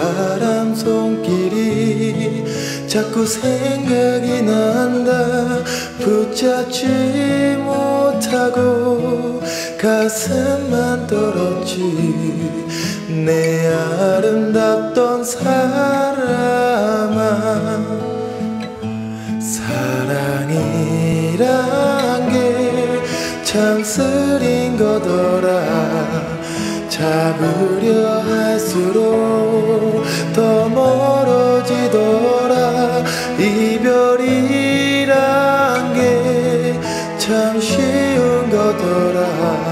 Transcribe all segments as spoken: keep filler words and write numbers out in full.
사람 손길이 자꾸 생각이 난다. 붙잡지 못하고 가슴만 떨었지. 내 아름답던 사람아, 사랑이란 게 참 쓰린 거더라. 잡으려 할수록 더 멀어지더라. 이별이란 게 참 쉬운 거더라.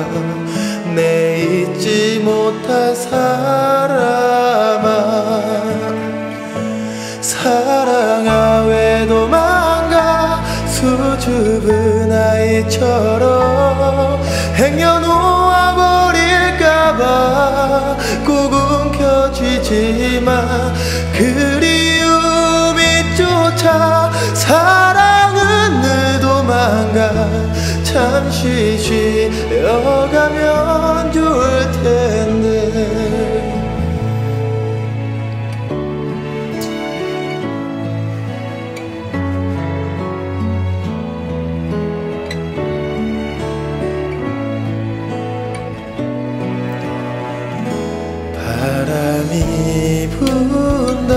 내 잊지 못할 사람아, 사랑아 왜 도망가. 수줍은 아이처럼 행여놓아 버릴까봐 꼭 움켜쥐지마. 그리움이 쫓아 사랑은 늘 도망가. 잠시 쉬어가면 좋을 텐데. 바람이 분다.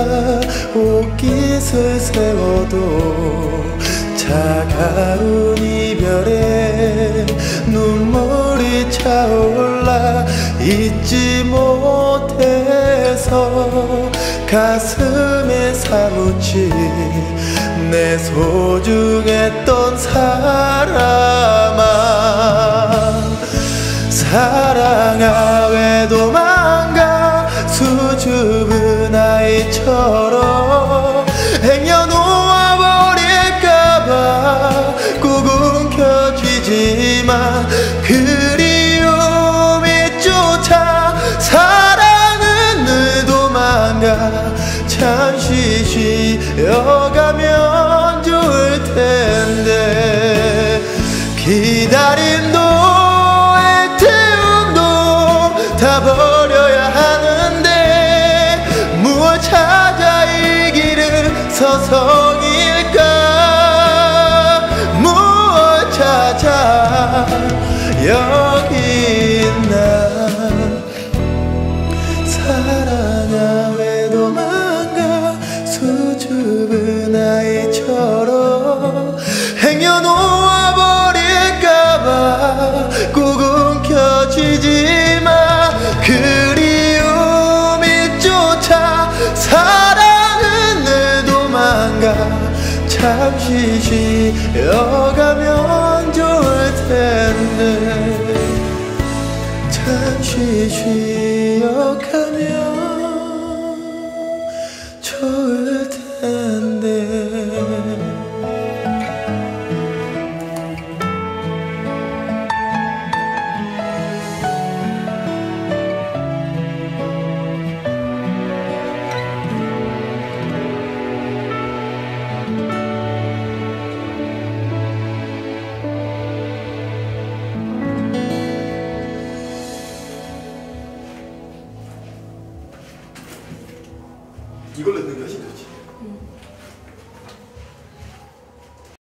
옷깃을 세워도 차가운 이별에 눈물이 차올라. 잊지 못해서 가슴에 사무친 내 소중했던 사람아, 사랑아 왜 도망가. 수줍은 아이처럼 행여놓아 버릴까봐 꼭 움켜쥐지마. 그리움이 쫓아 사랑은 늘 도망가. 잠시 쉬어가면 좋을 텐데. 기다림도 애태움도 다 버려야 하는데 무얼 찾아 이 길을 서성일까. 무얼 찾아 여기 있나. 사랑아 왜 도망가. 수줍은 아이처럼 행여놓아 버릴까봐 꼭 움켜쥐지마. 그리움이 쫓아 사랑은 늘 도망가. 잠시 쉬어가면 좋을 텐데. 잠시 쉬어